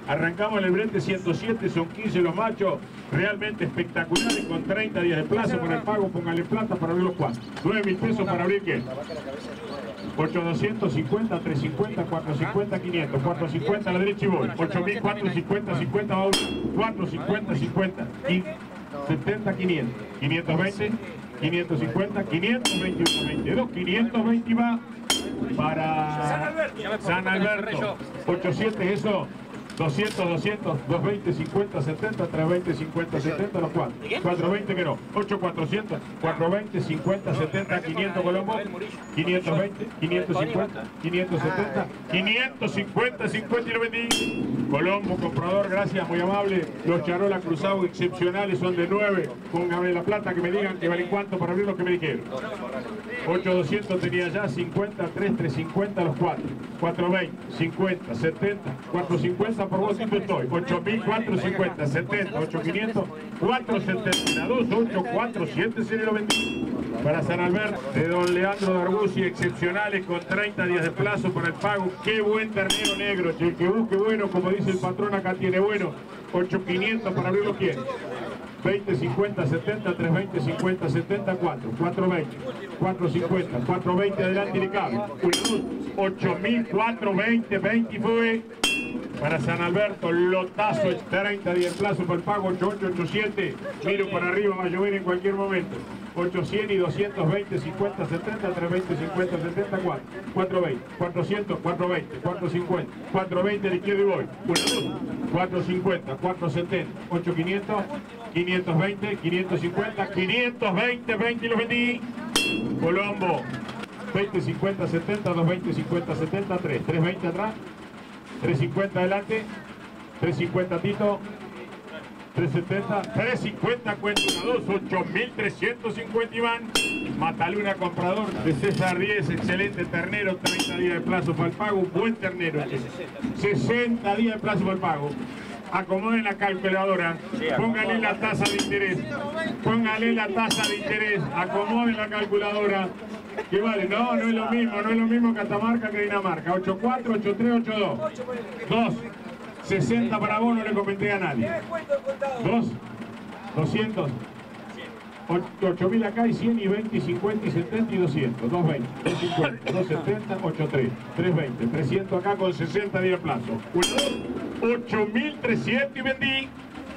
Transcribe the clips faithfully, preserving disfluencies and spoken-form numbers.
Arrancamos en el brete ciento siete, son quince los machos, realmente espectaculares, con treinta días de plazo para el pago. Póngale plata para abrir los cuatro. nueve mil pesos para abrir ¿qué? ocho mil doscientos cincuenta, tres cincuenta, cuatro cincuenta, quinientos, cuatro cincuenta a la derecha y voy. ocho mil cuatrocientos cincuenta, cincuenta va uno, cuatro cincuenta, cincuenta, setenta, quinientos, quinientos veinte, quinientos cincuenta, quinientos veintiuno, veintidós, quinientos veinte va para San Alberto. ochocientos eso. doscientos, doscientos, doscientos veinte, cincuenta, setenta, trescientos veinte, cincuenta, setenta, los cuatro. cuatrocientos veinte que no. ocho, cuatrocientos, cuatrocientos veinte, cincuenta, setenta, quinientos Colombo. quinientos veinte, quinientos cincuenta, quinientos setenta, quinientos cincuenta, cincuenta y lo vendí. Colombo, comprador, gracias, muy amable. Los charolas cruzados excepcionales son de nueve. Póngame la plata que me digan que valen cuánto para abrir lo que me dijeron. ocho, doscientos tenía ya, cincuenta, tres, trescientos cincuenta los cuatro. cuatrocientos veinte, cincuenta, setenta, cuatrocientos cincuenta por vos siempre estoy. ocho mil cuatrocientos cincuenta, setenta, ocho mil quinientos, cuatrocientos setenta, dos, ocho, cuatro, siete, se lo vendí. Para San Alberto, de don Leandro Darbusi, excepcionales con treinta días de plazo para el pago. Qué buen ternero negro, el que busque bueno, como dice el patrón, acá tiene bueno. ocho mil quinientos para abrirlo, ¿quién? veinte, cincuenta, setenta, trescientos veinte, cincuenta, setenta, cuatro, cuatrocientos veinte, cuatrocientos cincuenta, cuatrocientos veinte adelante y le cabe. ocho mil cuatrocientos veinte, veinte y fue para San Alberto, lotazo, treinta días de plazo para el pago, ocho ocho ocho siete, miro para arriba, va a llover en cualquier momento. ochocientos y doscientos veinte, cincuenta, setenta, trescientos veinte, cincuenta, setenta, cuatro, cuatrocientos veinte, cuatrocientos, cuatrocientos veinte, cuatrocientos cincuenta, cuatrocientos veinte a la izquierda y voy. cuatrocientos cincuenta, cuatrocientos setenta, ocho mil quinientos, quinientos veinte, quinientos cincuenta, quinientos veinte, veinte y los vendí. Colombo, veinte, cincuenta, setenta, doscientos veinte, cincuenta, setenta, tres, trescientos veinte atrás, trescientos cincuenta adelante, trescientos cincuenta Tito, trescientos setenta, trescientos cincuenta cuenta uno, dos, ocho mil trescientos cincuenta Iván. Mataluna, comprador de César diez, excelente ternero, treinta días de plazo para el pago, buen ternero, sesenta días de plazo para el pago. Acomoden la calculadora, póngale la tasa de interés, póngale la tasa de interés, acomoden la calculadora. ¿Qué vale? No, no es lo mismo, no es lo mismo Catamarca que Dinamarca. ocho cuatro, ocho tres, ocho dos. dos. sesenta para vos, no le comenté a nadie. dos. doscientos. ocho mil acá y cien y veinte y cincuenta y setenta y doscientos. doscientos veinte, doscientos cincuenta, doscientos setenta, ochenta y tres, trescientos veinte, trescientos acá con sesenta días de plazo. ocho mil trescientos y vendí.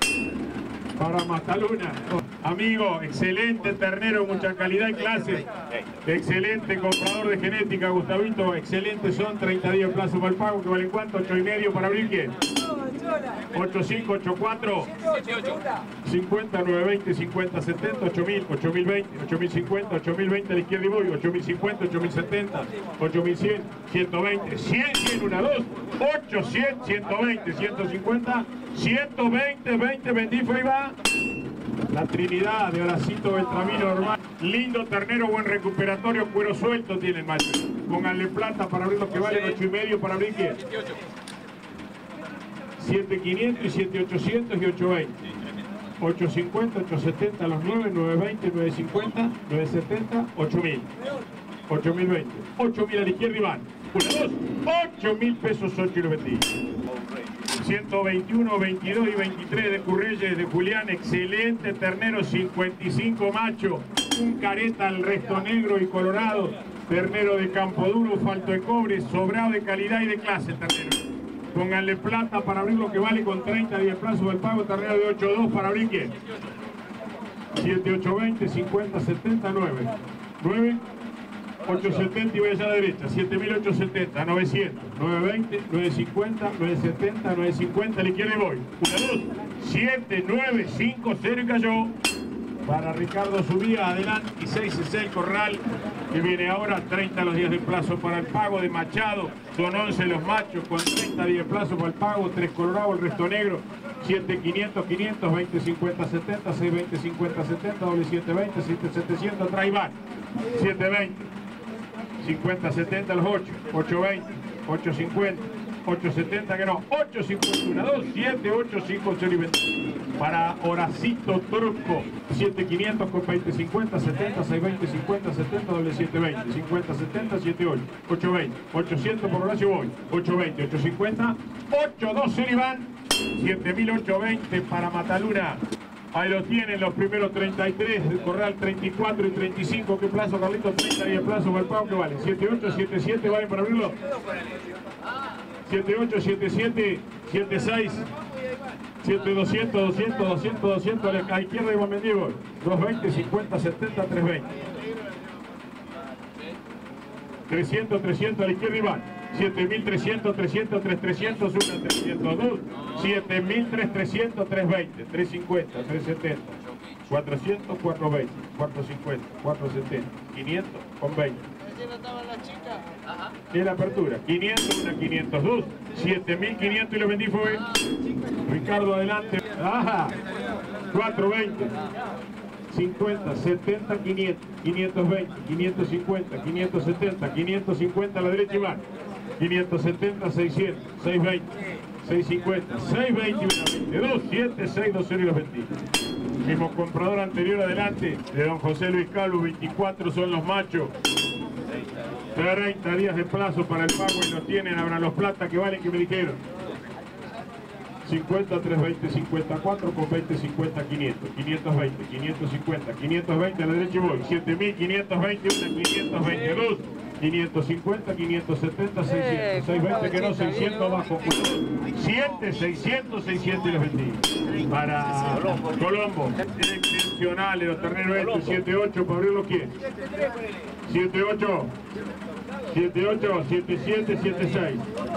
Para Mataluna, amigo, excelente ternero, mucha calidad y clase, excelente comprador de genética, Gustavito, excelente son, treinta días de plazo para el pago, que valen cuánto, ocho y medio para abrir, ¿quién? ocho cinco, ocho cuatro, cincuenta, nueve veinte, cincuenta, setenta, ocho mil, ocho mil veinte, ocho mil cincuenta, ocho mil veinte a la izquierda y voy, ocho mil cincuenta, ocho mil setenta, ocho mil cien, ciento veinte, cien, cien, uno, dos, ocho, cien, ciento veinte, ciento cincuenta, ciento veinte, veinte, vendí, fue y va. La Trinidad de Horacito Beltramino normal. Lindo ternero, buen recuperatorio, cuero suelto tiene el macho. Pónganle plata para abrir los que valen ocho y medio para abrir ¿quién? siete quinientos y siete ochocientos y ocho veinte. ocho cincuenta, ocho setenta los nueve, nueve veinte, nueve cincuenta, nueve setenta, ocho mil. ocho mil veinte. ocho mil a la izquierda y van. uno, dos, ocho mil pesos, ocho y lo vendí. ciento veintiuno, veintidós y veintitrés de Curreyes, de Julián, excelente ternero, cincuenta y cinco macho, un careta al resto negro y colorado, ternero de campo duro, falto de cobre, sobrado de calidad y de clase ternero. Pónganle plata para abrir lo que vale con treinta días de plazo del pago, ternero de ocho dos para abrir ¿quién? siete, ocho, veinte, cincuenta, setenta, nueve. nueve, ocho setenta y voy allá a la derecha, siete mil ochocientos setenta, novecientos, nueve veinte, nueve cincuenta, nueve setenta, nueve cincuenta, a la izquierda y voy. uno, dos, siete, nueve, cinco, cero y cayó. Para Ricardo Subía, adelante, y seis es el corral, que viene ahora, treinta los días de plazo para el pago de Machado, son once los machos con treinta días de plazo para el pago, tres colorado, el resto negro, siete quinientos, quinientos, veinte cincuenta, setenta, seis veinte, cincuenta, setenta, doble siete veinte, siete setecientos, trae van, siete veinte, cincuenta, setenta los ocho, ocho veinte, ocho cincuenta, ocho setenta que no, ocho cincuenta, uno, dos, siete, ocho, cinco, cero y veinte. Para Horacito Turco, siete quinientos con veinte cincuenta, setenta, seis veinte, cincuenta, setenta, doble siete veinte, cincuenta, setenta, siete ocho, ocho veinte, ochocientos por Horacio voy, ocho veinte, ocho cincuenta, ocho doce Iván. siete mil ochocientos veinte para Mataluna. Ahí lo tienen los primeros treinta y tres, el corral treinta y cuatro y treinta y cinco. ¿Qué plazo, Carlitos? treinta y el plazo para el pago, ¿qué vale? siete ocho, siete siete, ¿vale para abrirlo? siete ocho, siete siete, siete seis, siete doscientos, doscientos, doscientos, doscientos, a la izquierda Iván Mendigo. doscientos veinte, cincuenta, setenta, trescientos veinte. trescientos, trescientos a la izquierda Iván. siete mil trescientos, trescientos, tres mil trescientos, uno, trescientos dos, siete mil trescientos, trescientos veinte, trescientos cincuenta, trescientos setenta, cuatrocientos, cuatrocientos veinte, cuatrocientos cincuenta, cuatrocientos setenta, quinientos con veinte. De la apertura, quinientos, una, quinientos dos, siete mil quinientos y lo vendí fue Ricardo adelante. Ajá, cuatrocientos veinte. cincuenta, setenta, quinientos, quinientos veinte, quinientos cincuenta, quinientos setenta, quinientos cincuenta a la derecha Iván, quinientos setenta, seiscientos, seiscientos veinte, seiscientos cincuenta, seiscientos veinte, dos, siete, seis, dos, cero y los vendí. Mismo comprador anterior adelante de don José Luis Calvo, veinticuatro son los machos. treinta días de plazo para el pago y lo tienen, habrá los plata que valen que me dijeron. cincuenta, trescientos veinte, cincuenta y cuatro con veinte, cincuenta, quinientos, quinientos veinte, quinientos cincuenta, quinientos veinte a la derecha y voy, siete mil quinientos veinte, quinientos veintidós, quinientos cincuenta, quinientos setenta, seiscientos, seiscientos veinte que no, seiscientos bajo, siete, seiscientos, seiscientos y los vendí. Para Colombo, excepcionales los terneros estos, siete ocho para abrirlo, ¿quién? siete ocho. siete ocho, siete siete, siete seis.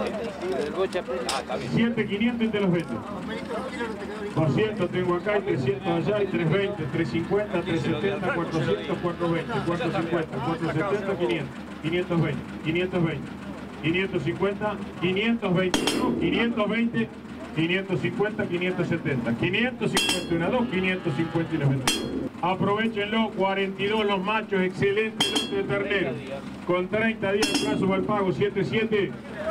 siete quinientos y te los vendo. doscientos tengo acá y trescientos allá y trescientos veinte, trescientos cincuenta, trescientos setenta, cuatrocientos, cuatrocientos veinte, cuatrocientos cincuenta, cuatrocientos setenta, quinientos, quinientos veinte, quinientos veinte, quinientos cincuenta, quinientos veinte, quinientos veinte, quinientos cincuenta, quinientos setenta, quinientos cincuenta y uno, dos, quinientos cincuenta y los vendo. Aprovechenlo, cuarenta y dos los machos, excelente lote de ternero. Con treinta días de plazo para el pago, siete siete.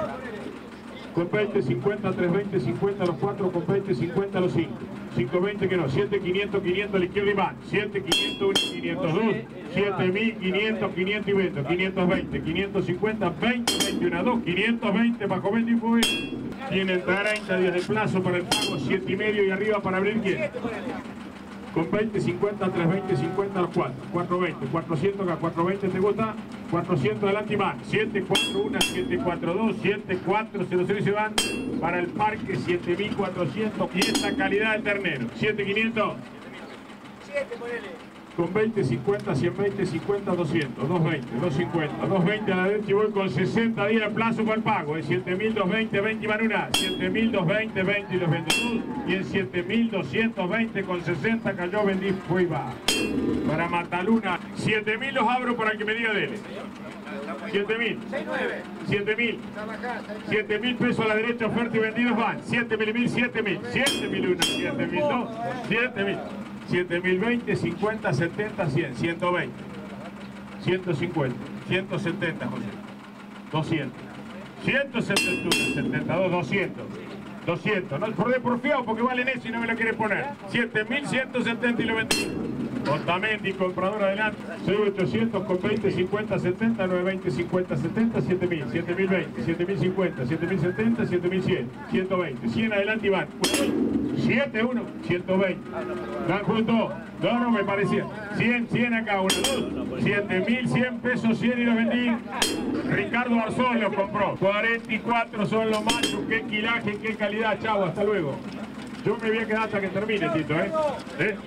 Con veinte, cincuenta, trescientos veinte, cincuenta los cuatro, con veinte, cincuenta los cinco. cinco veinte que no, siete quinientos, quinientos a la izquierda y van. siete quinientos, uno, quinientos dos, siete mil quinientos, quinientos y veinte, quinientos veinte, quinientos cincuenta, veinte, veintiuno, dos, quinientos veinte bajo veinte y fue. Tienen treinta días de plazo para el pago, siete y medio y arriba para abrir quién. Con veinte, cincuenta, trescientos veinte, cincuenta los cuatro, cuatrocientos veinte, cuatrocientos acá, cuatrocientos veinte te gusta, cuatrocientos adelante y van, siete cuatro uno, siete cuatro dos, siete cuatro cero cero y se van para el parque, siete mil cuatrocientos y esta calidad de ternero, siete quinientos, siete ponele. Con veinte, cincuenta, ciento veinte, cincuenta, doscientos, doscientos veinte, doscientos cincuenta, doscientos veinte a la derecha y voy con sesenta días de plazo para el pago. En siete mil doscientos veinte, veinte y van una. siete mil doscientos veinte, veinte y los veintidós. Y en siete mil doscientos veinte con sesenta cayó, vendí, fue y va. Para Mataluna, siete mil los abro para que me diga dele. siete mil. siete mil. siete mil pesos a la derecha, oferta y vendidos van. siete mil, mil, siete mil. siete mil uno, siete mil dos, siete mil. siete mil veinte, cincuenta, setenta, cien, ciento veinte, ciento cincuenta, ciento setenta, José, doscientos, ciento setenta y uno, setenta y dos, doscientos, doscientos, no por de porfiado porque valen eso y no me lo quiere poner, siete mil ciento setenta y lo vendí. Otamendi, comprador adelante, seis mil ochocientos con veinte, cincuenta, setenta, nueve veinte, cincuenta, setenta, siete mil, siete mil veinte, siete mil cincuenta, siete mil setenta, siete mil cien, ciento veinte, cien adelante y van, siete uno, ciento veinte, dan juntos, no, no me parecía, cien, cien acá, uno, dos, siete mil cien pesos, cien y los vendí, Ricardo Arzón los compró, cuarenta y cuatro son los machos, qué quilaje, qué calidad, chavo, hasta luego. Yo me voy a quedar hasta que termine, Tito, ¿eh? ¿Eh?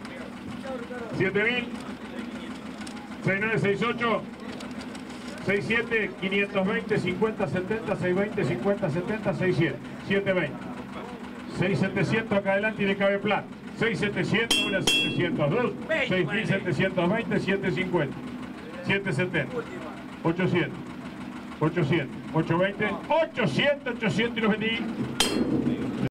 siete mil, seis nueve seis ocho, seis siete, quinientos veinte, cincuenta, setenta, seiscientos veinte, cincuenta, setenta, seiscientos, setecientos veinte, seis mil setecientos acá adelante y de cabe plata, seis mil setecientos, una setecientos dos, seis mil setecientos veinte, setecientos cincuenta, setecientos setenta, ochocientos, ochocientos, ochocientos veinte, ochocientos, ochocientos y los vendí.